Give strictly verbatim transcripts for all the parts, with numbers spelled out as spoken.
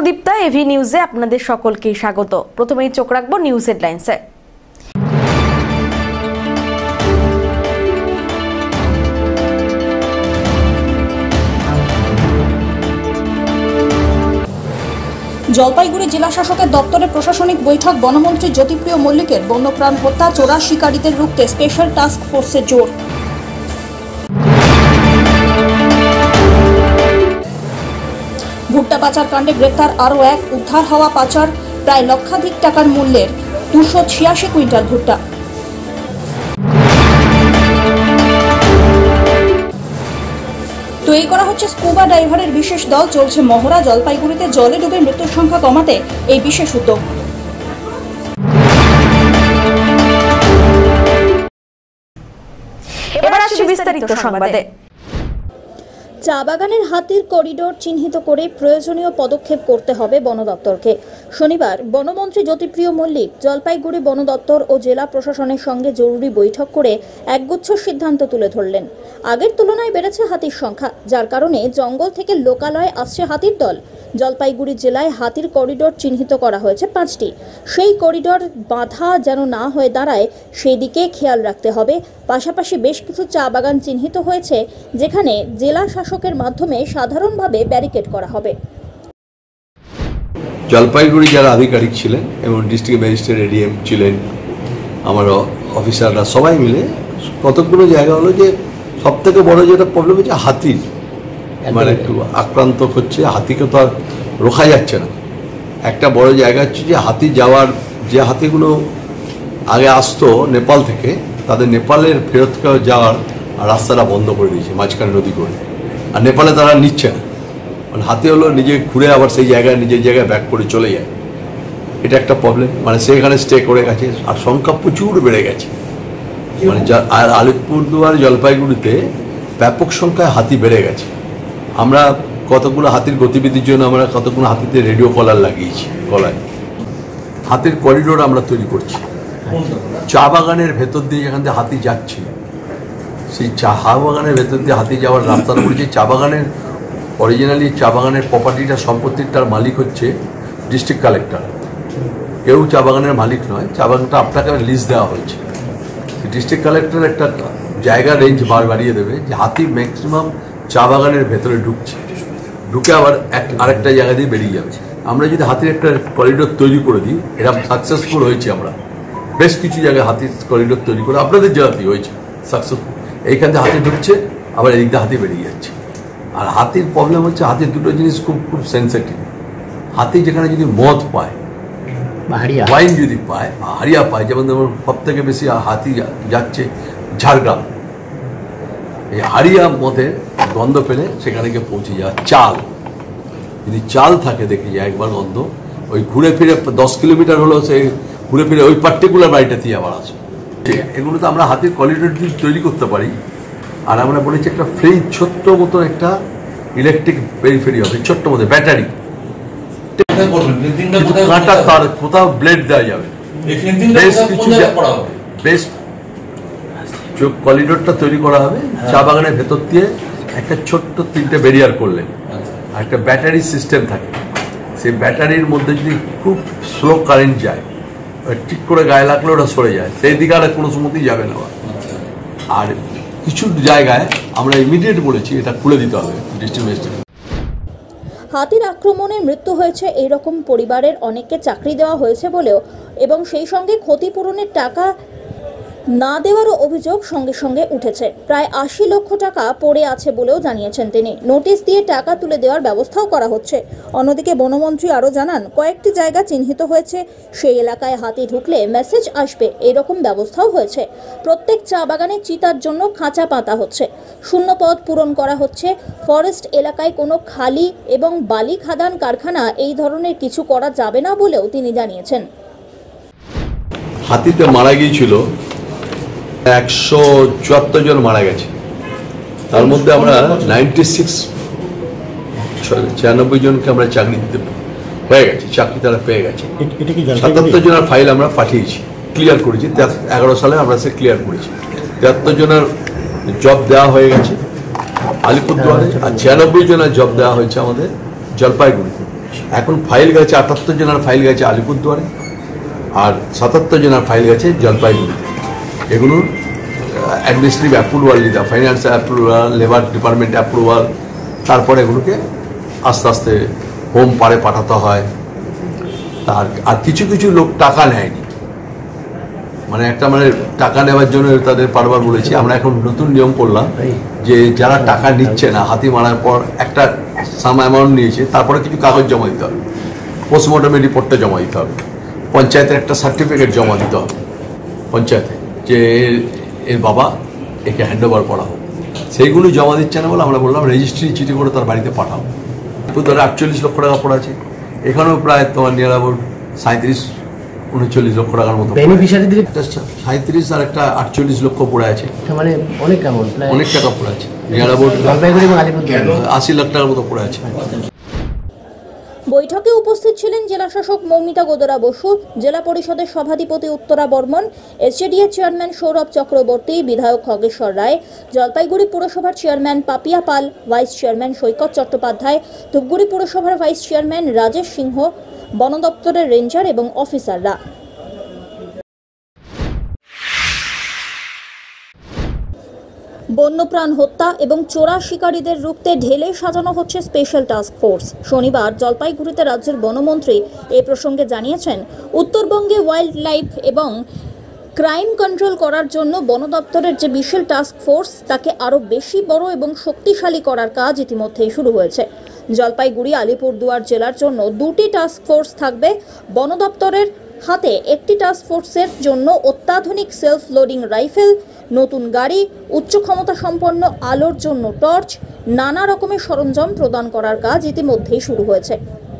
Sudipta, AV নিউজে আপনাদের সকলকে স্বাগত। প্রথমেই চোখ রাখবো নিউজ হেডলাইন্সে। জলপাইগুড়ি জেলা শাসকের দপ্তরে প্রশাসনিক বৈঠক। বনমন্ত্রী জ্যোতিপ্রিয় মল্লিকের বন্যপ্রাণ হত্যা, চোরা শিকারীদের রুখতে স্পেশাল টাস্ক ফোর্সের জোর। ভুট্টা পাচার কাণ্ডে গ্রেপ্তার আরও এক, উদ্ধার হওয়া পাচার প্রায় লক্ষাধিক টাকার মূল্যের দুশো ছিয়াশি কুইন্টাল ভুট্টা। তৈরি করা হচ্ছে স্কুবা ডাইভারের বিশেষ দল, চলছে মহড়া। জলপাইগুড়িতে জলে ডুবে মৃত্যুর সংখ্যা কমাতে এই বিশেষ উদ্যোগ। এবার আসছে বিস্তারিত সংবাদে। চা বাগানের হাতির করিডোর চিহ্নিত করে প্রয়োজনীয় পদক্ষেপ করতে হবে বন দপ্তরকে। শনিবার বনমন্ত্রী জ্যোতিপ্রিয় মল্লিক জলপাইগুড়ি বন দপ্তর ও জেলা প্রশাসনের সঙ্গে জরুরি বৈঠক করে একগুচ্ছ সিদ্ধান্ত তুলে ধরলেন। আগের তুলনায় বেড়েছে হাতির সংখ্যা, যার কারণে জঙ্গল থেকে লোকালয়ে আসছে হাতির দল। জলপাইগুড়ি জেলায় হাতির করিডোর চিহ্নিত করা হয়েছে পাঁচটি। সেই করিডোর বাধা যেন না হয়ে দাঁড়ায় সেই দিকে খেয়াল রাখতে হবে। পাশাপাশি বেশ কিছু চা বাগান চিহ্নিত হয়েছে, যেখানে জেলা শাসকের মাধ্যমে সাধারণভাবে ব্যারিকেড করা হবে। জলপাইগুড়ি যারা আধিকারিক ছিলেন এবং ডিস্ট্রিক্ট ম্যাজিস্ট্রেট এডিএম ছিলেন, আমার অফিসাররা সবাই মিলে কতগুলো জায়গা হলো যে সব থেকে বড় যেটা প্রবলেম হচ্ছে হাতির মানে একটু আক্রান্ত হচ্ছে। হাতিকে তো আর রোখা যাচ্ছে না। একটা বড় জায়গা হচ্ছে যে হাতি যাওয়ার, যে হাতিগুলো আগে আসতো নেপাল থেকে, তাদের নেপালের ফেরত যাওয়ার রাস্তাটা বন্ধ করে দিয়েছে মাঝখানে নদী করে। আর নেপালে তারা নিচ্ছে না, মানে হাতি হলো নিজে ঘুরে আবার সেই জায়গায় নিজের জায়গায় ব্যাক করে চলে যায়। এটা একটা প্রবলেম, মানে সেখানে স্টে করে গেছে। আর সংখ্যা প্রচুর বেড়ে গেছে, মানে আর আলিপুরদুয়ার জলপাইগুড়িতে ব্যাপক সংখ্যায় হাতি বেড়ে গেছে। আমরা কতগুলো হাতির গতিবিধির জন্য আমরা কতগুলো হাতিতে রেডিও কলার লাগিয়েছি গলায়। হাতির করিডোর আমরা তৈরি করছি চা বাগানের ভেতর দিয়ে, যেখান থেকে হাতি যাচ্ছে সেই চা বাগানের ভেতর দিয়ে হাতি যাওয়ার রাস্তাটা বলছে। চা বাগানের অরিজিনালি চা বাগানের প্রপার্টিটা, সম্পত্তিটার মালিক হচ্ছে ডিস্ট্রিক্ট কালেক্টর। কেউ চা বাগানের মালিক নয়, চা বাগানটা আপনাকে লিজ দেওয়া হয়েছে। ডিস্ট্রিক্ট কালেক্টর একটা জায়গা রেঞ্জ বার বাড়িয়ে দেবে যে হাতি ম্যাক্সিমাম চা বাগানের ভেতরে ঢুকছে, ঢুকে আবার এক আরেকটা জায়গা দিয়ে বেরিয়ে যাবে। আমরা যদি হাতির একটা করিডোর তৈরি করে দিই, এরা সাকসেসফুল হয়েছে। আমরা বেশ কিছু জায়গায় হাতির করিডোর তৈরি করে আপনাদের জেলাতেই হয়েছে সাকসেসফুল। এইখান থেকে হাতি ঢুকছে, আবার এদিক দিয়ে হাতি বেরিয়ে যাচ্ছে। আর হাতির প্রবলেম হচ্ছে, হাতির দুটো জিনিস খুব খুব সেন্সিটিভ। হাতি যেখানে যদি মদ পায়, ওয়াইন যদি পায়, হারিয়া পায়, যেমন ধরুন সব থেকে বেশি হাতি যাচ্ছে ঝাড়গ্রাম। এই হারিয়া মদের গন্ধ পেলে সেখানে গিয়ে পৌঁছে যায়। চাল যদি চাল থাকে, দেখে যায় একবার গন্ধ, ওই ঘুরে ফিরে দশ কিলোমিটার হলো সে ঘুরে ফিরে ওই পার্টিকুলার বাড়িটাতেই আবার আসে। এগুলো তো আমরা হাতির করিডোর তৈরি করতে পারি। আর আমরা বলেছি একটা ফ্রি ছোট্ট মতো একটা ইলেকট্রিক পেরিফেরি হবে, ছোট্ট মতো ব্যাটারি, কাঁটা তার কোথাও ব্লেড দেওয়া যাবে। বেশ কিছু বেশ করিডোরটা তৈরি করা হবে চা বাগানের ভেতর দিয়ে, একটা ছোট্ট তিনটে ব্যারিয়ার করলেন। আর একটা ব্যাটারি সিস্টেম থাকে, সেই ব্যাটারির মধ্যে যদি খুব স্লো কারেন্ট যায়, ঠিক করে গায়ে লাগলে ওটা সরে যায়, সেই দিকে আর কোনো সময়তেই যাবে না। আর কিছু জায়গায় আমরা ইমিডিয়েট বলেছি এটা খুলে দিতে হবে ডিস্ট্রিক্ট। হাতির আক্রমণে মৃত্যু হয়েছে এই রকম পরিবারের অনেককে চাকরি দেওয়া হয়েছে বলেও এবং সেই সঙ্গে ক্ষতিপূরণের টাকা না দেওয়ারও অভিযোগ সঙ্গে সঙ্গে উঠেছে। প্রায় আশি লক্ষ টাকা পড়ে আছে বলেও জানিয়েছেন তিনি। নোটিশ দিয়ে টাকা তুলে দেওয়ার ব্যবস্থাও করা হচ্ছে। অন্যদিকে বনমন্ত্রী আরও জানান, কয়েকটি জায়গা চিহ্নিত হয়েছে, সেই এলাকায় হাতি ঢুকলে মেসেজ আসবে, এরকম ব্যবস্থাও হয়েছে। প্রত্যেক চা বাগানে চিতার জন্য খাঁচা পাতা হচ্ছে, শূন্য পদ পূরণ করা হচ্ছে। ফরেস্ট এলাকায় কোনো খালি এবং বালি খাদান কারখানা এই ধরনের কিছু করা যাবে না বলেও তিনি জানিয়েছেন। হাতিতে মারা গিয়েছিল একশো চুয়াত্তর জন মারা গেছে, তার মধ্যে আমরা নাইনটি সিক্স ছিয়ানব্বই জনকে আমরা চাকরি দিতে হয়ে গেছে, চাকরি তারা পেয়ে গেছে। সাতাত্তর জনের ফাইল আমরা পাঠিয়েছি, ক্লিয়ার করেছি। এগারো সালে আমরা সে ক্লিয়ার করেছি। তেহাত্তর জনের জব দেওয়া হয়ে গেছে আলিপুরদুয়ারে, আর ছিয়ানব্বই জনের জব দেওয়া হয়েছে আমাদের জলপাইগুড়িতে। এখন ফাইল গেছে আটাত্তর জনের ফাইল গেছে আলিপুরদুয়ারে, আর সাতাত্তর জনের ফাইল গেছে জলপাইগুড়িতে। এগুলোর অ্যাডমিনিস্ট্রেটিভ অ্যাপ্রুভাল নিতে, finance approval, labour department approval, তারপরে এগুলোকে আস্তে আস্তে হোম পারে পাঠাতে হয়। তার আর কিছু কিছু লোক টাকা নেয়নি, মানে একটা মানে টাকা নেওয়ার জন্য তাদের বারবার বলেছি। আমরা এখন নতুন নিয়ম করলাম যে যারা টাকা নিচ্ছে না, হাতি মারার পর একটা সাম অ্যামাউন্ট নিয়েছে, তারপরে কিছু কাগজ জমা দিতে হবে, পোস্টমর্টমের রিপোর্টটা জমা দিতে হবে, পঞ্চায়েতের একটা সার্টিফিকেট জমা দিতে হবে পঞ্চায়েতে, যে এর বাবা একে হ্যান্ড ওভার করা হোক। সেইগুলো জমা দিচ্ছে না বলে আমরা বললাম রেজিস্ট্রি চিঠি করে তার বাড়িতে পাঠাও। ধরে আটচল্লিশ লক্ষ টাকা পড়ে আছে, এখানেও প্রায় তোমার নিয়ার অ্যাবাউট সাঁত্রিশ উনচল্লিশ লক্ষ টাকার মতো বেনিফিশিয়ারিদের সাঁত্রিশ আর একটা আটচল্লিশ লক্ষ পড়ে আছে, মানে অনেক অ্যামাউন্ট, অনেক টাকা পড়ে আছে, নিয়ার অ্যাবাউট জলপাইগুড়ি এবং আলিপুরদুয়ার আশি লাখ টাকার মতো পড়ে আছে। বৈঠকে উপস্থিত ছিলেন জেলাশাসক মৌমিতা গোদরা বসু, জেলা পরিষদের সভাধিপতি উত্তরা বর্মন, এসজেডিএ চেয়ারম্যান সৌরভ চক্রবর্তী, বিধায়ক খগেশ্বর রায়, জলপাইগুড়ি পুরসভার chairman Papiya Pal, vice chairman Saikat Chattopadhyay, Dhupguri পুরসভার ভাইস চেয়ারম্যান রাজেশ সিংহ, বন দপ্তরের রেঞ্জার এবং অফিসাররা। বন্যপ্রাণ হত্যা এবং চোরা শিকারীদের রুখতে ঢেলে সাজানো হচ্ছে স্পেশাল টাস্ক ফোর্স। শনিবার জলপাইগুড়িতে রাজ্যের বনমন্ত্রী এ প্রসঙ্গে জানিয়েছেন, উত্তরবঙ্গে ওয়াইল্ড লাইফ এবং ক্রাইম কন্ট্রোল করার জন্য বন দপ্তরের যে বিশাল টাস্ক ফোর্স, তাকে আরও বেশি বড় এবং শক্তিশালী করার কাজ ইতিমধ্যেই শুরু হয়েছে। জলপাইগুড়ি আলিপুরদুয়ার জেলার জন্য দুটি টাস্ক ফোর্স থাকবে। বন দপ্তরের হাতে একটি টাস্ক ফোর্সের জন্য অত্যাধুনিক সেলফ লোডিং রাইফেল, নতুন গাড়ি, উচ্চ ক্ষমতা সম্পন্ন আলোর জন্য টর্চ, নানা রকমের সরঞ্জাম প্রদান করার কাজ ইতিমধ্যেই শুরু হয়েছে।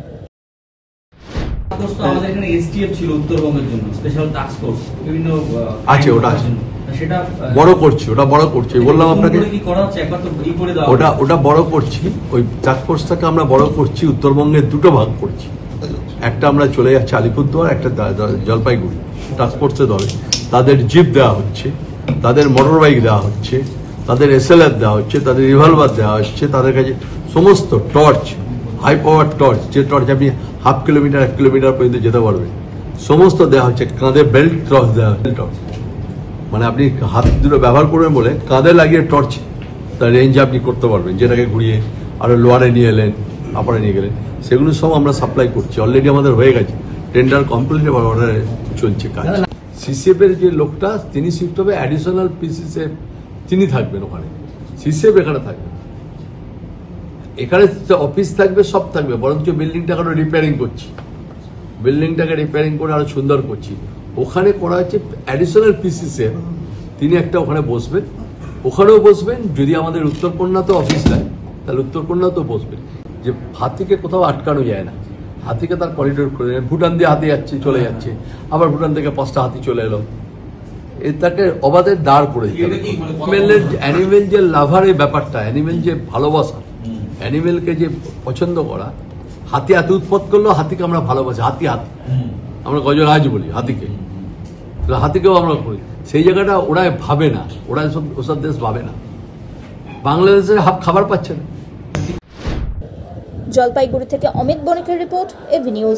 আমাদের এখানে এসটিএফ ছিল উত্তরবঙ্গের জন্য স্পেশাল টাস্ক ফোর্স, বিভিন্ন আছে, ওটা আছে, সেটা বড় করছি, ওটা বড় করছি বললাম আপনাকে, কি করা হচ্ছে একবার তো ই করে দাও। ওটা ওটা বড় করছি, ওই টাস্ক ফোর্সটাকে আমরা বড় করছি, উত্তরবঙ্গের দুটো ভাগ করছি। একটা আমরা চলে যাচ্ছি আলিপুরদুয়ার, একটা জলপাইগুড়ি টাস্ক ফোর্সে দলে। তাদের জিপ দেওয়া হচ্ছে, তাদের মোটর বাইক দেওয়া হচ্ছে, তাদের এসএলআর দেওয়া হচ্ছে, তাদের রিভলভার দেওয়া হচ্ছে, তাদের কাছে সমস্ত টর্চ, হাই পাওয়ার টর্চ, যে টর্চ আপনি হাফ কিলোমিটার এক কিলোমিটার পর্যন্ত যেতে পারবেন, সমস্ত দেওয়া হচ্ছে। কাঁধে বেল্ট টর্চ দেওয়া হচ্ছে, টর্চ মানে আপনি হাত দুটো ব্যবহার করবেন বলে কাঁধে লাগিয়ে টর্চ তার রেঞ্জ আপনি করতে পারবেন, যেটাকে ঘুরিয়ে আরও লোয়ারে নিয়ে এলেন, আপারে নিয়ে গেলেন, সেগুলো সব আমরা সাপ্লাই করছি। অলরেডি আমাদের হয়ে গেছে, টেন্ডার কমপ্লিট, এবার অর্ডারে চলছে কাজ। সিসিএফ এর যে লোকটা তিনি শিফট হবে, অ্যাডিশনাল পিসিসিএফ তিনি থাকবেন ওখানে, সিসিএফ এখানে থাকবে, এখানে অফিস থাকবে, সব থাকবে, বরঞ্চ বিল্ডিংটা এখন রিপেয়ারিং করছি, বিল্ডিংটাকে রিপেয়ারিং করে আরো সুন্দর করছি। ওখানে করা হচ্ছে অ্যাডিশনাল পিসিসিএফ, তিনি একটা ওখানে বসবেন, ওখানেও বসবেন। যদি আমাদের উত্তরকন্যাতে অফিস দেয় তাহলে উত্তরকন্যাতেও বসবেন, যে হাতিকে কোথাও আটকানো যায় না, হাতিকে তার করিডোর করে, ভুটান দিয়ে হাতি যাচ্ছে চলে যাচ্ছে, আবার ভুটান থেকে পাঁচটা হাতি চলে এলো, এটাকে অবাধে দাঁড় করে দিতে হবে। অ্যানিমেল যে লাভার, এই ব্যাপারটা, অ্যানিমেল যে ভালোবাসা, অ্যানিমেলকে যে পছন্দ করা, হাতি হাতি উৎপত করলেও হাতিকে আমরা ভালোবাসি, হাতি হাতি আমরা গজরাজ বলি হাতিকে, হাতিকেও আমরা করি। সেই জায়গাটা ওরা ভাবে না, ওরা সব ওসব দেশ ভাবে না, বাংলাদেশের হাফ খাবার পাচ্ছে না। জলপাইগুড়ি থেকে অমিত বণিকের রিপোর্ট, এভি নিউজ।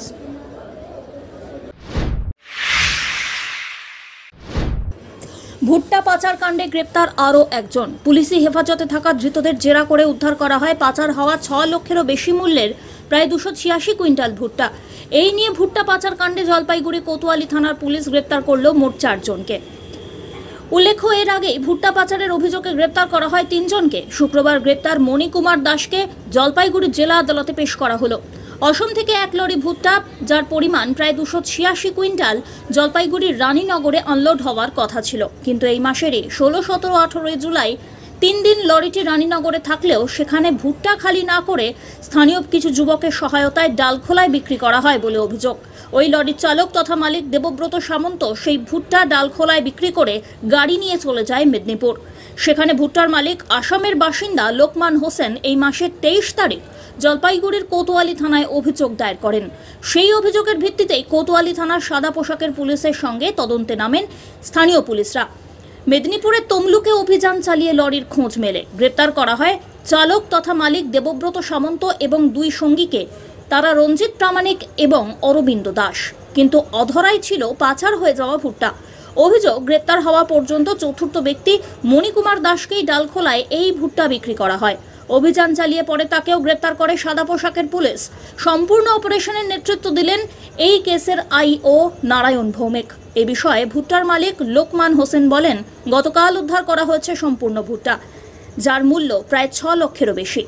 ভুট্টা পাচার কাণ্ডে গ্রেপ্তার আরও একজন। পুলিশি হেফাজতে থাকা ধৃতদের জেরা করে উদ্ধার করা হয় পাচার হওয়া ছ লক্ষেরও বেশি মূল্যের প্রায় দুশো ছিয়াশি কুইন্টাল ভুট্টা। এই নিয়ে ভুট্টা পাচার কাণ্ডে জলপাইগুড়ি কোতোয়ালি থানার পুলিশ গ্রেপ্তার করল মোট চারজনকে। উল্লেখ্য, এর আগে ভুট্টা পাচারের অভিযোগে গ্রেপ্তার করা হয় তিনজনকে। শুক্রবার গ্রেপ্তার মণিকুমার দাসকে জলপাইগুড়ি জেলা আদালতে পেশ করা হলো। অসম থেকে এক লরি ভুট্টা, যার পরিমাণ প্রায় দুশো ছিয়াশি কুইন্টাল, জলপাইগুড়ির রানীনগরে আনলোড হওয়ার কথা ছিল, কিন্তু এই মাসেরই ষোলো সতেরো আঠারোই জুলাই তিন দিন লরিটি রানীনগরে থাকলেও সেখানে ভুট্টা খালি না করে স্থানীয় কিছু যুবকের সহায়তায় ডালখোলায় বিক্রি করা হয় বলে অভিযোগ। ওই লরির চালক তথা মালিক দেবব্রত সামন্ত সেই ভুট্টা ডালখোলায় বিক্রি করে গাড়ি নিয়ে চলে যায় মেদিনীপুর। সেখানে ভুট্টার মালিক আসামের বাসিন্দা লোকমান হোসেন এই মাসের তেইশ তারিখ জলপাইগুড়ির কোতোয়ালি থানায় অভিযোগ দায়ের করেন। সেই অভিযোগের ভিত্তিতেই কোতোয়ালি থানার সাদা পোশাকের পুলিশের সঙ্গে তদন্তে নামেন স্থানীয় পুলিশরা। মেদিনীপুরের তমলুকে অভিযান চালিয়ে লরির খোঁজ মেলে গ্রেপ্তার করা হয় চালক তথা মালিক দেবব্রত সামন্ত এবং দুই সঙ্গীকে তারা রঞ্জিত প্রামাণিক এবং অরবিন্দ দাস, কিন্তু অধরাই ছিল পাচার হয়ে যাওয়া ভুট্টা। অভিযোগ, গ্রেপ্তার হওয়া পর্যন্ত চতুর্থ ব্যক্তি মণিকুমার দাসকেই ডালখোলায় এই ভুট্টা বিক্রি করা হয়। অভিযান চালিয়ে পরে তাকেও গ্রেপ্তার করে সাদা পোশাকের পুলিশ। সম্পূর্ণ অপারেশনের নেতৃত্ব দিলেন এই কেসের আইও নারায়ণ ভৌমিক। এ বিষয়ে ভুট্টার মালিক লোকমান হোসেন বলেন, গতকাল উদ্ধার করা হয়েছে সম্পূর্ণ ভুট্টা, যার মূল্য প্রায় ছ লক্ষেরও বেশি।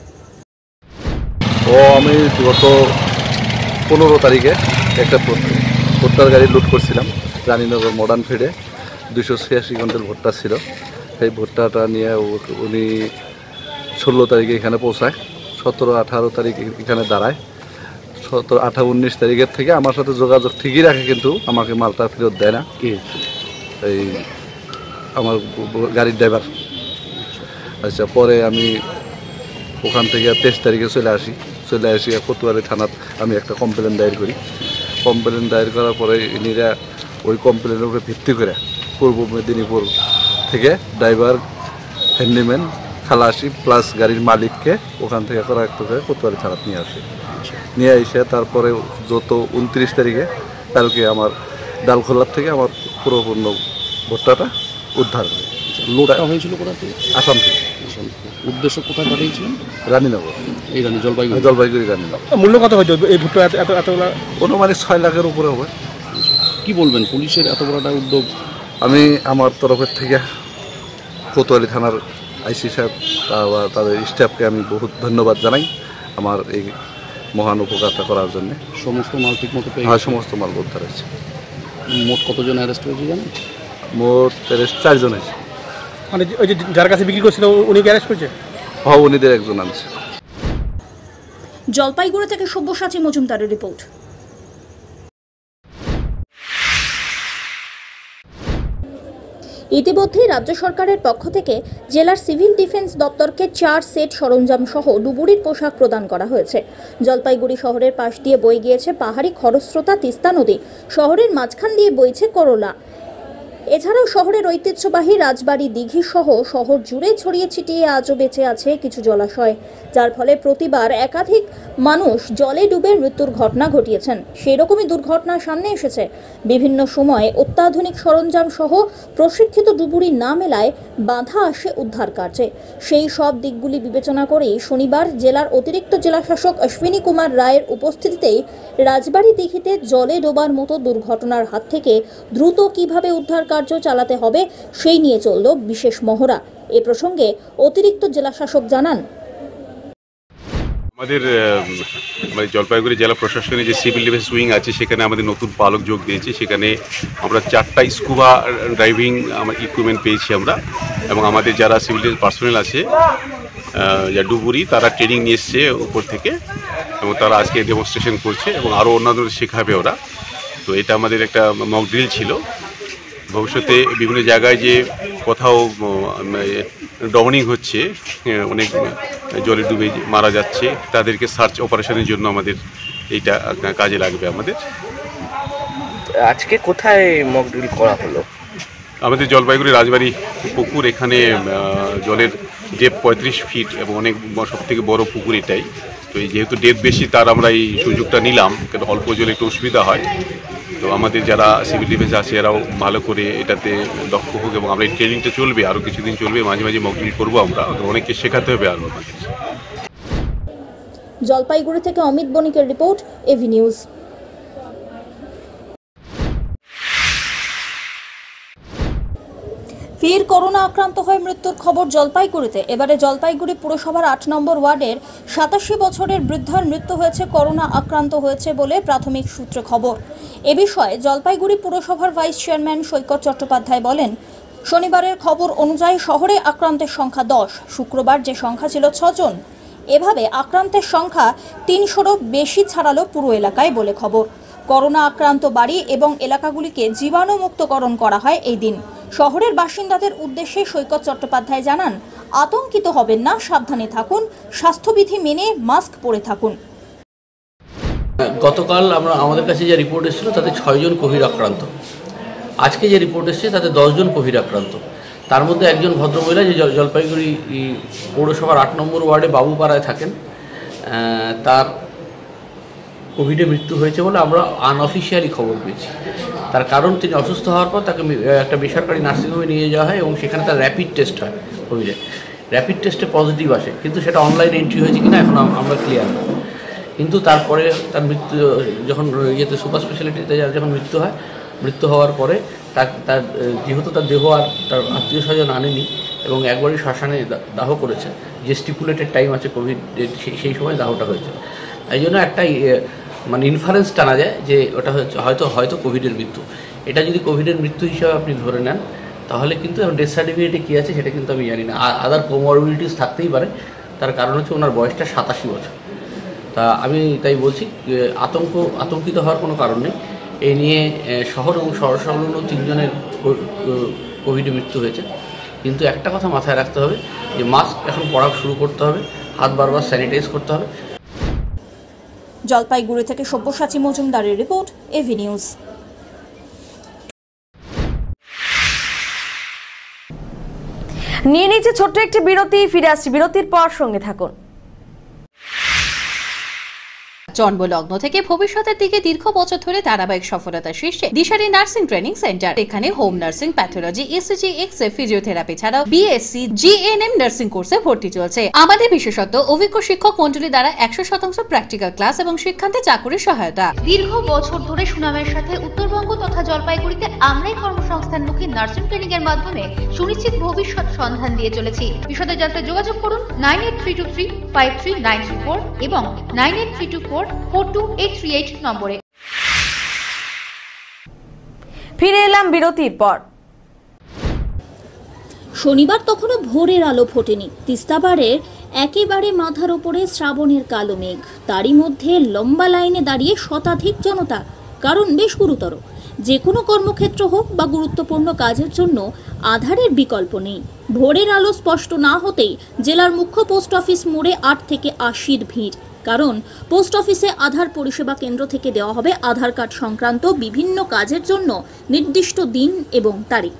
ও আমি গত পনেরো তারিখে একটা ভুট্টার গাড়ি লুট করছিলাম রানীনগর মডার্ন ফিডে। দুশো ছিয়াশি কুইন্টাল ভুট্টা ছিল। সেই ভুট্টাটা নিয়ে উনি ষোলো তারিখে এখানে পৌঁছায়, সতেরো আঠারো তারিখ এখানে দাঁড়ায়। সতেরো আঠারো উনিশ তারিখের থেকে আমার সাথে যোগাযোগ ঠিকই রাখে, কিন্তু আমাকে মালটা ফেরত দেয় না। এই আমার গাড়ির ড্রাইভার। আচ্ছা, পরে আমি ওখান থেকে তেইশ তারিখে চলে আসি। চলে আসি কোতোয়ালি থানাত আমি একটা কমপ্লেন দায়ের করি। কমপ্লেন দায়ের করার পরে ইনিরা ওই কমপ্লেনের উপরে ভিত্তি করে পূর্ব মেদিনীপুর থেকে ড্রাইভার, হ্যান্ডিম্যান, খালাসি প্লাস গাড়ির মালিককে ওখান থেকে করা একটু করে কোতোয়ালি থানাত নিয়ে আসি। নিয়ে এসে তারপরে যত উনত্রিশ তারিখে কালকে আমার ডালখোলার থেকে আমার পুরোপূর্ণ ভুট্টাটা উদ্ধার করে। লোডটা হয়েছিল কোথা থেকে? আসাম থেকে। উদ্দেশ্য কোথায় পাঠিয়েছিলেন? রানীনগর। এই রানী জলপাইগুড়ি। জলপাইগুড়ি রানীনগর। মূল্য কত হয়তো এই ভুট্টা এত এত এতগুলো? অনুমানিক ছয় লাখের উপরে হবে। কি বলবেন পুলিশের এত বড় একটা উদ্যোগ? আমি আমার তরফের থেকে কোতোয়ালি থানার আইসি সাহেব বা তাদের স্টাফকে আমি বহুত ধন্যবাদ জানাই আমার এই মহান উপকারটা করার জন্য। সমস্ত মাল ঠিক মতো পেয়ে? হ্যাঁ, সমস্ত মাল উদ্ধার হয়েছে। মোট কতজন অ্যারেস্ট হয়েছে জানেন? মোট অ্যারেস্ট চারজন হয়েছে। মানে ওই যে যার কাছে বিক্রি করছিল উনি অ্যারেস্ট করেছে? হ্যাঁ, উনিদের একজন আনছে। জলপাইগুড়ি থেকে সব্যসাচী মজুমদারের রিপোর্ট। ইতিমধ্যেই রাজ্য সরকারের পক্ষ থেকে জেলার সিভিল ডিফেন্স দপ্তরকে চার সেট সরঞ্জাম সহ ডুবুরির পোশাক প্রদান করা হয়েছে। জলপাইগুড়ি শহরের পাশ দিয়ে বয়ে গিয়েছে পাহাড়ি খরস্রোতা তিস্তা নদী। শহরের মাঝখান দিয়ে বইছে করলা। এছাড়াও শহরের ঐতিহ্যবাহী রাজবাড়ি দিঘি সহ শহর জুড়ে ছড়িয়ে ছিটিয়ে আজও বেঁচে আছে কিছু জলাশয়, যার ফলে প্রতিবার একাধিক মানুষ জলে ডুবে মৃত্যুর ঘটনা ঘটিয়েছেন। সেই রকমই দুর্ঘটনা সামনে এসেছে। বিভিন্ন সময়ে অত্যাধুনিক সরঞ্জাম সহ প্রশিক্ষিত ডুবুরি না মেলায় বাধা আসে উদ্ধার কার্যে। সেই সব দিকগুলি বিবেচনা করেই শনিবার জেলার অতিরিক্ত জেলাশাসক অশ্বিনী কুমার রায়ের উপস্থিতিতেই রাজবাড়ি দিঘিতে জলে ডোবার মতো দুর্ঘটনার হাত থেকে দ্রুত কিভাবে উদ্ধার কার্য চালাতে হবে সেই নিয়ে চলল বিশেষ মহড়া। এ প্রসঙ্গে অতিরিক্ত জেলাশাসক জানান, আমাদের মানে জলপাইগুড়ি জেলা প্রশাসনের যে সিভিল ডিফেন্স উইং আছে সেখানে আমাদের নতুন পালক যোগ দিয়েছে। সেখানে আমরা চারটা স্কুবা ড্রাইভিং আমার ইকুইপমেন্ট পেয়েছি আমরা, এবং আমাদের যারা সিভিল ডিফেন্স পার্সোনেল আছে যা ডুবুরি তারা ট্রেনিং নিয়ে এসছে উপর থেকে, এবং তারা আজকে ডেমনস্ট্রেশন করছে এবং আরও অন্যান্য শেখাবে ওরা। তো এটা আমাদের একটা মক ড্রিল ছিল। ভবিষ্যতে বিভিন্ন জায়গায় যে কোথাও ড্রাউনিং হচ্ছে, অনেক জলে ডুবে মারা যাচ্ছে, তাদেরকে সার্চ অপারেশনের জন্য আমাদের এইটা কাজে লাগবে আমাদের। আজকে কোথায় মক ড্রিল করা হলো? আমাদের জলপাইগুড়ি রাজবাড়ি পুকুর, এখানে জলের ডেপ পঁয়ত্রিশ ফিট এবং অনেক সব থেকে বড় পুকুর এটাই। তো এই যেহেতু ডেপ বেশি, তার আমরা এই সুযোগটা নিলাম, কারণ অল্প জলে একটু অসুবিধা হয়। তো আমাদের যারা সিভিল ডিফেন্স আছে এরাও ভালো করে এটাতে দক্ষ হোক, এবং আমরা এই ট্রেনিংটা চলবে, আরও কিছুদিন চলবে, মাঝে মাঝে মক ড্রিল করবো আমরা, অনেককে শেখাতে হবে আরও আমাদের। জলপাইগুড়ি থেকে অমিত বণিকের রিপোর্ট, এভি নিউজ। ফের করোনা আক্রান্ত হয়ে মৃত্যুর খবর জলপাইগুড়িতে। এবারে জলপাইগুড়ি পুরসভার আট নম্বর ওয়ার্ডের সাতাশি বছরের বৃদ্ধার মৃত্যু হয়েছে, করোনা আক্রান্ত হয়েছে বলে প্রাথমিক সূত্রে খবর। এ বিষয়ে জলপাইগুড়ি পুরসভার ভাইস চেয়ারম্যান সৈকত চট্টোপাধ্যায় বলেন, শনিবারের খবর অনুযায়ী শহরে আক্রান্তের সংখ্যা দশ, শুক্রবার যে সংখ্যা ছিল ছজন। এভাবে আক্রান্তের সংখ্যা তিনশোরও বেশি ছাড়ালো পুরো এলাকায় বলে খবর। করোনা আক্রান্ত বাড়ি এবং এলাকাগুলিকে জীবাণুমুক্তকরণ করা হয় এই দিন। শহরের বাসিন্দাদের উদ্দেশ্যে সৈকত চট্টোপাধ্যায় জানান, আতঙ্কিত হবেন না, সাবধানে থাকুন, স্বাস্থ্যবিধি মেনে মাস্ক পরে থাকুন। গতকাল আমরা আমাদের কাছে যে রিপোর্ট এসেছিল তাতে ছয়জন কোভিড আক্রান্ত। আজকে যে রিপোর্ট এসেছে তাতে দশজন কোভিড আক্রান্ত। তার মধ্যে একজন ভদ্রমহিলা যে জলপাইগুড়ি পৌরসভার আট নম্বর ওয়ার্ডে বাবুপাড়ায় থাকেন, তার কোভিডে মৃত্যু হয়েছে বলে আমরা আনঅফিসিয়ালি খবর পেয়েছি। তার কারণ তিনি অসুস্থ হওয়ার পর তাকে একটা বেসরকারি নার্সিংহোমে নিয়ে যাওয়া হয় এবং সেখানে তার র্যাপিড টেস্ট হয় কোভিডে। র্যাপিড টেস্টে পজিটিভ আসে, কিন্তু সেটা অনলাইনে এন্ট্রি হয়েছে কিনা এখন আমরা ক্লিয়ার না। কিন্তু তারপরে তার মৃত্যু যখন ইয়েতে সুপার স্পেশালিটিতে যখন মৃত্যু হয়, মৃত্যু হওয়ার পরে তার তার যেহেতু তার দেহ আর তার আত্মীয় স্বজন আনেনি এবং একবারই শ্মশানে দাহ করেছে, যে স্টিপুলেটেড টাইম আছে কোভিড সেই সময় দাহটা হয়েছে। এই জন্য একটা মানে ইনফারেন্স টানা যায় যে ওটা হচ্ছে হয়তো হয়তো কোভিডের মৃত্যু। এটা যদি কোভিডের মৃত্যু হিসাবে আপনি ধরে নেন তাহলে কিন্তু ডেথ সার্টিফিকেটে কী আছে সেটা কিন্তু আমি জানি না। আদার কোমরবিডিটিস থাকতেই পারে, তার কারণ হচ্ছে ওনার বয়সটা সাতাশি বছর। তা আমি তাই বলছি আতঙ্ক আতঙ্কিত হওয়ার কোনো কারণ নেই। এই নিয়ে শহর এবং শহর সংলগ্ন তিনজনের কোভিডে মৃত্যু হয়েছে, কিন্তু একটা কথা মাথায় রাখতে হবে যে মাস্ক এখন পরা শুরু করতে হবে, হাত বারবার স্যানিটাইজ করতে হবে। জলপাইগুড়ি থেকে সব্যসাচী মজুমদারের রিপোর্ট, এভি নিউজ। নিয়ে নিচ্ছে ছোট্ট একটি বিরতি, ফিরে আসছি বিরতির পর, সঙ্গে থাকুন। জন্মলগ্ন থেকে ভবিষ্যতের দিকে দীর্ঘ বছর ধরে ধারাবাহিক সফলতার শীর্ষে দিশারি নার্সিং ট্রেনিং সেন্টার। এখানে home nursing, pathology, ECG, x-ray, physiotherapy ছাড়াও বিএসসি, জিএনএম নার্সিং কোর্সে ভর্তি চলছে। আমাদের বিশেষত্ব অভিজ্ঞ শিক্ষক মন্ডলী দ্বারা একশো শতাংশ প্র্যাকটিক্যাল ক্লাস এবং শিক্ষান্তে চাকুরির সহায়তা। দীর্ঘ বছর ধরে সুনামের সাথে উত্তরবঙ্গ তথা জলপাইগুড়িতে আমরাই কর্মসংস্থানমুখী নার্সিং ট্রেনিং এর মাধ্যমে সুনিশ্চিত ভবিষ্যৎ সন্ধান দিয়ে চলেছি। বিশদে জানতে যোগাযোগ করুন nine eight three two three five three nine three four এবং nine eight three two four four two eight three eight নম্বরে। ফিরে এলাম বিরতির পর। শনিবার তখনও ভোরের আলো ফোটেনি। তিস্তাপাড়ের একেবারে মাথার ওপরে শ্রাবণের কালো মেঘ, তারই মধ্যে লম্বা লাইনে দাঁড়িয়ে শতাধিক জনতা। কারণ বেশ গুরুতর, যে কোনো কর্মক্ষেত্র হোক বা গুরুত্বপূর্ণ কাজের জন্য আধারের বিকল্প নেই। ভোরের আলো স্পষ্ট না হতেই জেলার মুখ্য পোস্ট অফিস মোড়ে আট থেকে আশির ভিড়। কারণ পোস্ট অফিসে আধার পরিষেবা কেন্দ্র থেকে দেওয়া হবে আধার কার্ড সংক্রান্ত বিভিন্ন কাজের জন্য নির্দিষ্ট দিন এবং তারিখ।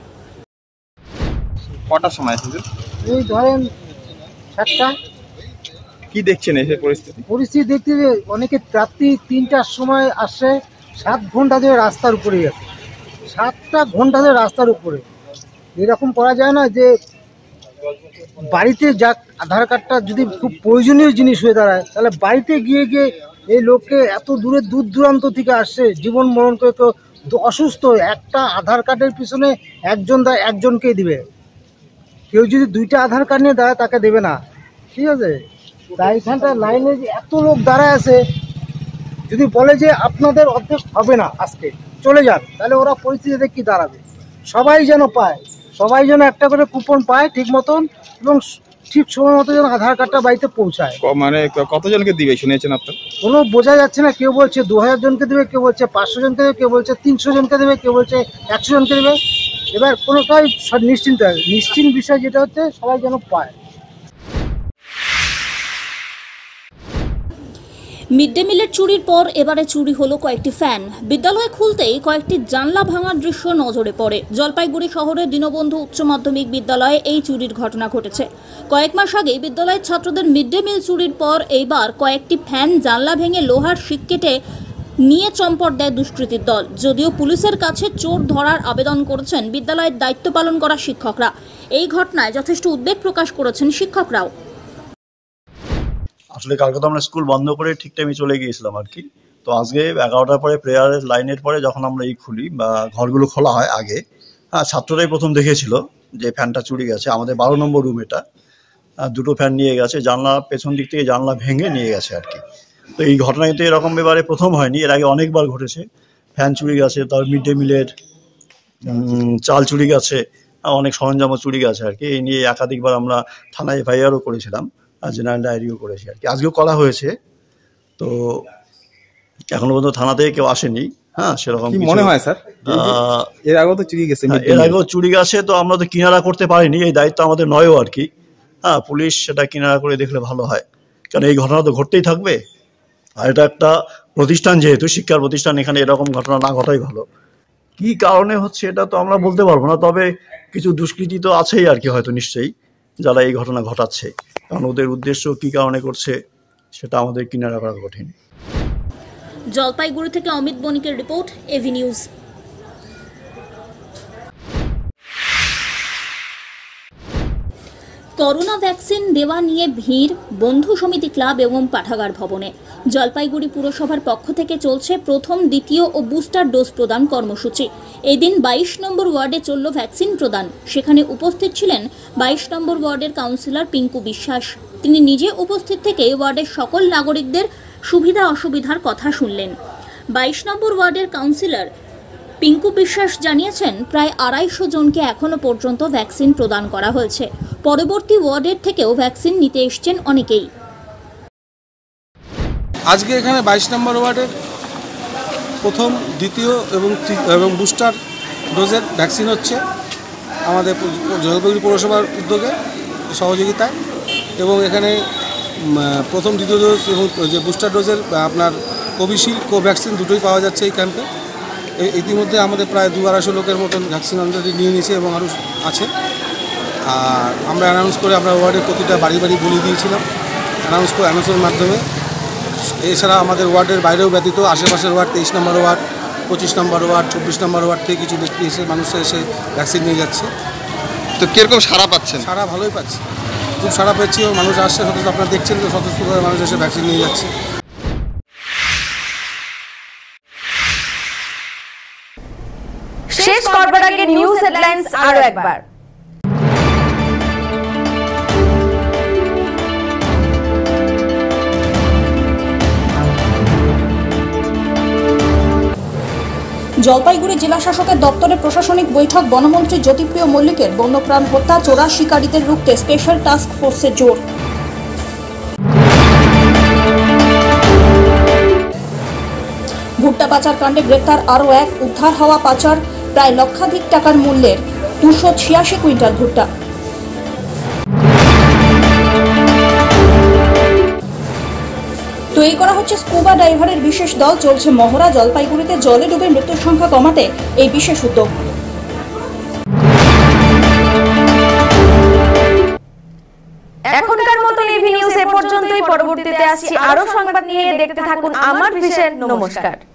কটার সময় এসেছেন? এই ধরেন সাতটা। কি দেখছেন এই পরিস্থিতি? পরিস্থিতি দেখতে যে অনেকে রাত্রি তিনটার সময় আসছে, সাত ঘন্টা ধরে রাস্তার উপরে আছে, সাতটা ঘন্টা ধরে রাস্তার উপরে। এরকম করা যায় না যে বাড়িতে যা আধার কার্ডটা যদি খুব প্রয়োজনীয় জিনিস হয়ে দাঁড়ায়, তাহলে বাড়িতে গিয়ে গিয়ে এই লোককে এত দূরে দূর দূরান্ত থেকে আসছে, জীবন মরণ করে কেউ অসুস্থ, একটা আধার কার্ডের পিছনে একজন দেয়, একজনকেই দিবে। কেউ যদি দুইটা আধার কার্ড নিয়ে দাঁড়ায় তাকে দেবে না, ঠিক আছে? তাই এখানটা লাইনে এত লোক দাঁড়ায় আছে, যদি বলে যে আপনাদের অর্ধেক হবে না আজকে চলে যান, তাহলে ওরা পরিস্থিতিতে কি দাঁড়াবে? সবাই যেন পায়, সবাই যেন একটা করে কুপন পায় ঠিক মতন এবং ঠিক সময় মতো যেন আধার কার্ডটা বাড়িতে পৌঁছায়। মানে কতজনকে দিবে শুনেছেন আপনার? কোনো বোঝা যাচ্ছে না। কেউ বলছে দু হাজার জনকে দেবে, কেউ বলছে পাঁচশো জনকে দেবে, কেউ বলছে তিনশো জনকে দেবে, কেউ বলছে একশো জনকে দেবে। এবার কোনোটাই নিশ্চিন্ত নিশ্চিন্ত বিষয় যেটা হচ্ছে সবাই যেন পায়। মিড ডে মিলের চুরির পর এবারে চুরি হলো কয়েকটি ফ্যান। বিদ্যালয় খুলতেই কয়েকটি জানলা ভাঙার দৃশ্য নজরে পড়ে। জলপাইগুড়ি শহরের দীনবন্ধু উচ্চ মাধ্যমিক বিদ্যালয়ে এই চুরির ঘটনা ঘটেছে। কয়েক মাস আগে বিদ্যালয়ের ছাত্রদের মিড ডে মিল চুরির পর এইবার কয়েকটি ফ্যান জানলা ভেঙে লোহার শিক কেটে নিয়ে চম্পট দেয় দুষ্কৃতীর দল। যদিও পুলিশের কাছে চোর ধরার আবেদন করেছেন বিদ্যালয়ের দায়িত্ব পালন করা শিক্ষকরা। এই ঘটনায় যথেষ্ট উদ্বেগ প্রকাশ করেছেন শিক্ষকরাও। আসলে কালকে তো আমরা স্কুল বন্ধ করে ঠিক টাইমে চলে গিয়েছিলাম আর কি। তো আজকে এগারোটার পরে প্রেয়ারের লাইনের পরে যখন আমরা এই খুলি বা ঘরগুলো খোলা হয় আগে, হ্যাঁ ছাত্ররাই প্রথম দেখেছিল যে ফ্যানটা চুরি গেছে। আমাদের বারো নম্বর রুম, এটা দুটো ফ্যান নিয়ে গেছে, জানলা পেছন দিক থেকে জানলা ভেঙে নিয়ে গেছে আর কি। তো এই ঘটনা কিন্তু এরকম এবারে প্রথম হয়নি, এর আগে অনেকবার ঘটেছে। ফ্যান চুরি গেছে, তারপর মিড ডে মিলের চাল চুরি গেছে, অনেক সরঞ্জামও চুরি গেছে আর কি। এই নিয়ে একাধিকবার আমরা থানায় এফআইআরও করেছিলাম আর জেনারেল ডায়েরিও করেছি আর কি। আজকেও করা হয়েছে। তো এখনো পর্যন্ত থানা থেকে কেউ আসেনি। হ্যাঁ সেরকম মনে হয় স্যার এর আগেও তো চুরি গেছে, এর আগেও চুরি গেছে। তো আমরা তো কিনারা করতে পারিনি, এই দায়িত্ব আমাদের নয়ও আর কি। হ্যাঁ পুলিশ সেটা কিনারা করে দেখলে ভালো হয়, কারণ এই ঘটনা তো ঘটতেই থাকবে। আর এটা একটা প্রতিষ্ঠান, যেহেতু শিক্ষার প্রতিষ্ঠান, এখানে এরকম ঘটনা না ঘটাই ভালো। কি কারণে হচ্ছে এটা তো আমরা বলতে পারবো না, তবে কিছু দুষ্কৃতী তো আছেই আর কি, হয়তো নিশ্চয়ই, যারা এই ঘটনা ঘটাচ্ছে। কারণ ওদের উদ্দেশ্য কি কারণে করছে সেটা আমাদের কিনারা করা কঠিন। জলপাইগুড়ি থেকে অমিত বণিকের report, AV news. Corona vaccine দেওয়া নিয়ে ভিড় বন্ধু সমিতি ক্লাব এবং পাঠাগার ভবনে। জলপাইগুড়ি পুরসভার পক্ষ থেকে চলছে প্রথম, দ্বিতীয় ও বুস্টার ডোজ প্রদান কর্মসূচি। এদিন বাইশ নম্বর ওয়ার্ডে চলল ভ্যাকসিন প্রদান। সেখানে উপস্থিত ছিলেন বাইশ নম্বর ওয়ার্ডের কাউন্সিলর পিঙ্কু বিশ্বাস। তিনি নিজে উপস্থিত থেকে ওয়ার্ডের সকল নাগরিকদের সুবিধা অসুবিধার কথা শুনলেন। বাইশ নম্বর ওয়ার্ডের কাউন্সিলর পিঙ্কু বিশ্বাস জানিয়েছেন, প্রায় আড়াইশো জনকে এখনো পর্যন্ত ভ্যাকসিন প্রদান করা হয়েছে। পরবর্তী ওয়ার্ডের থেকেও ভ্যাকসিন নিতে এসছেন অনেকেই। আজকে এখানে বাইশ নম্বর ওয়ার্ডের প্রথম, দ্বিতীয় এবং এবং বুস্টার ডোজের ভ্যাকসিন হচ্ছে আমাদের জলপাইগুড়ি পৌরসভার উদ্যোগে, সহযোগিতায়। এবং এখানে প্রথম, দ্বিতীয় ডোজ এবং যে বুস্টার ডোজের আপনার কোভিশিল্ড, কোভ্যাক্সিন দুটোই পাওয়া যাচ্ছে এই ক্যাম্পে। ইতিমধ্যে আমাদের প্রায় দু আড়াইশো লোকের মতন ভ্যাকসিন অলরেডি নিয়ে নিয়েছে এবং আরও আছে। আর আমরা অ্যানাউন্স করে আমরা ওয়ার্ডের প্রতিটা বাড়ি বাড়ি বলে দিয়েছিলাম অ্যানাউন্স করে অ্যানাউন্সের মাধ্যমে। এছাড়া আমাদের ওয়ার্ডের বাইরেও ব্যতীত আশেপাশের ওয়ার্ড, তেইশ নম্বর ওয়ার্ড, পঁচিশ নম্বর ওয়ার্ড, চব্বিশ নম্বর ওয়ার্ড থেকে কিছু ব্যক্তি এসে মানুষ এসে ভ্যাকসিন নিয়ে যাচ্ছে। তো কীরকম সাড়া পাচ্ছেন? সাড়া ভালোই পাচ্ছি, খুব সাড়া পাচ্ছি এবং মানুষ আসছে, সতর্ক আপনারা দেখছেন তো স্বতঃস্ফূর্তভাবে মানুষ এসে ভ্যাকসিন নিয়ে যাচ্ছে। শেষ করবার আগে নিউজ হেডলাইন্স আরো একবার। জলপাইগুড়ি জেলা শাসকের দপ্তরে প্রশাসনিক বৈঠক। বনমন্ত্রী জ্যোতিপ্রিয় মল্লিকের বন্যপ্রাণ হত্যা, চোরা শিকারীদের রুখতে স্পেশাল টাস্ক ফোর্সের জোর। ভুট্টা পাচার কাণ্ডে গ্রেপ্তার আরও এক, উদ্ধার হওয়া পাচার প্রায় লক্ষাধিক টাকার মূল্যের দুশো ছিয়াশি কুইন্টাল ভুট্টা। তৈরি করা হচ্ছে স্কুবা ডাইভারের বিশেষ দল, চলছে মহড়া। জলপাইগুড়িতে জলে ডুবে মৃত্যুর সংখ্যা কমাতে এই বিশেষ উদ্যোগ। এখনকার মতো এভি নিউজ এ পর্যন্তই। পরবর্তীতে আসছি আরো সংবাদ নিয়ে, দেখতে থাকুন আমার ভিশন। নমস্কার।